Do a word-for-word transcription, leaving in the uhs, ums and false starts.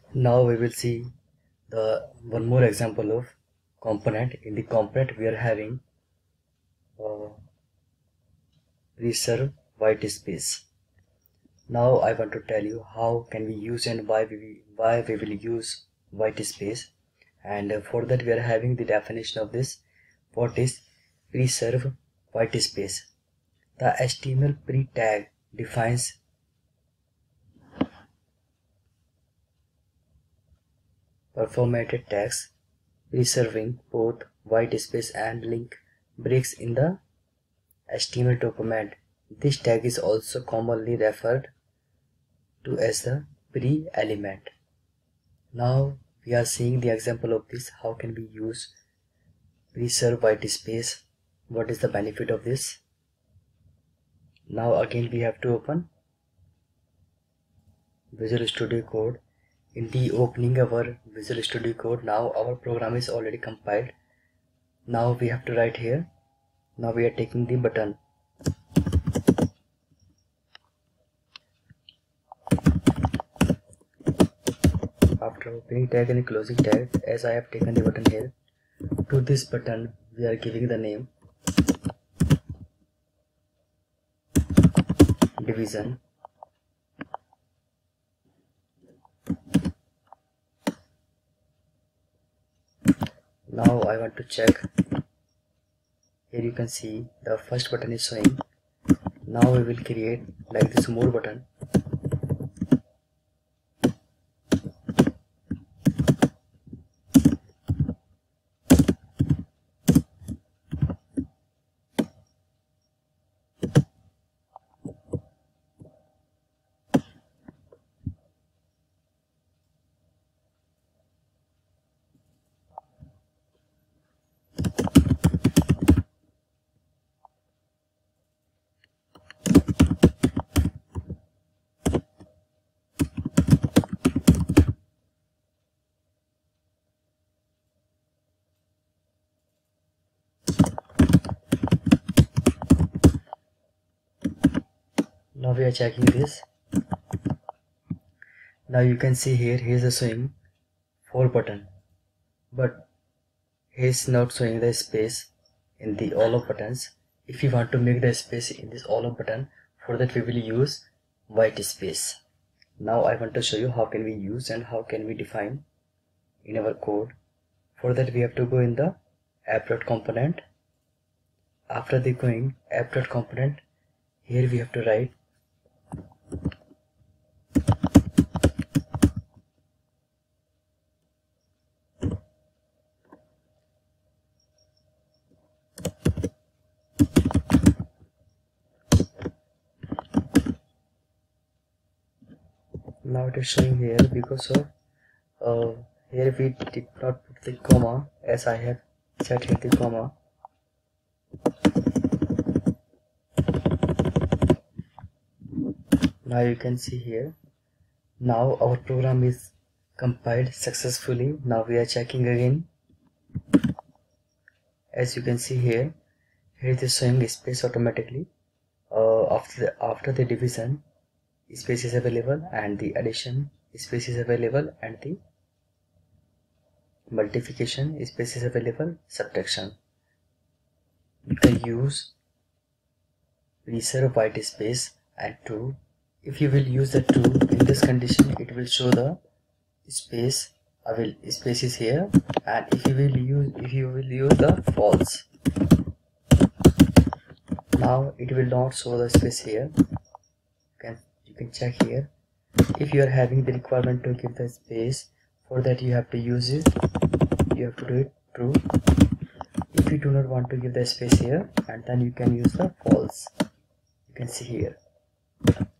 Now we will see the one more example of component. In the component we are having uh, reserve white space. Now I want to tell you how can we use and why we why we will use white space, and uh, for that we are having the definition of this. What is reserve white space? The H T M L pre-tag defines performated tags reserving both white space and link breaks in the H T M L document. This tag is also commonly referred to as the pre-element. Now we are seeing the example of this. How can we use reserve white space? What is the benefit of this? Now again we have to open Visual Studio Code. In the opening our Visual Studio Code, now our program is already compiled. Now we have to write here. Now we are taking the button. After opening tag and closing tag, as I have taken the button here, to this button we are giving the name division. Now I want to check. Here you can see the first button is showing. Now we will create like this more button. Now we are checking this. Now you can see here he is showing four button, but he is not showing the space in the all of buttons. If you want to make the space in this all of button, for that we will use white space. Now I want to show you how can we use and how can we define in our code. For that we have to go in the app.component. After the going app.component, here we have to write now it is showing here because of uh, here we did not put the comma, as I have set here the comma. Now you can see here. Now our program is compiled successfully. Now we are checking again. As you can see here, here it is showing space automatically. Uh, after the, after the division, space is available, and the addition space is available, and the multiplication space is available, subtraction. You can use reserve white space and true. If you will use the true in this condition, it will show the space will space is here, and if you will use if you will use the false, now it will not show the space here. You can you can check here. If you are having the requirement to give the space, for that you have to use it. You have to do it true. If you do not want to give the space here, and then you can use the false. You can see here.